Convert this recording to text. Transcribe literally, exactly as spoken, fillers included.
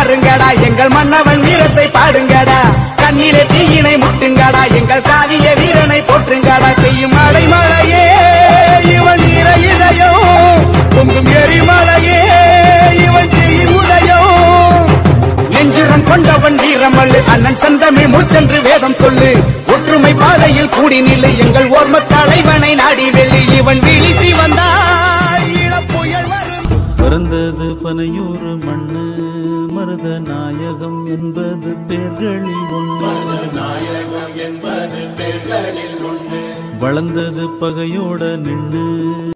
பாருங்கடா எங்கள் மன்னவன் வீரத்தை பாடுங்கடா கண்ணிலே தீயினை முட்டுங்கடா எங்கள் காவிய வீரனை போற்றுங்கடா பெய்யும் மழை மழையே இவன் வீர இதயம் பொங்கும் எரிமலையே இவன் செய்யும் உதயம் நெஞ்சுரம் கொண்டவன் வீரமல்லு அண்ணன் செந்தமிழ் மூச்சென்று வேதம் சொல்லு ஒற்றுமை பாதையில் கூடி நில்லு எங்கள் ஓர்ம தலைவனை நாடி வெள்ளி இவன் வீழ்ச்சி வந்தால் இளப்புயல் வரும் பிறந்தது பனையூர் மண்ணு மருத நாயகம் என்பது பேர்களில் ஒன்று நாயகம் என்பது பேர்களில் ஒன்று வளர்ந்தது பகையோட நின்று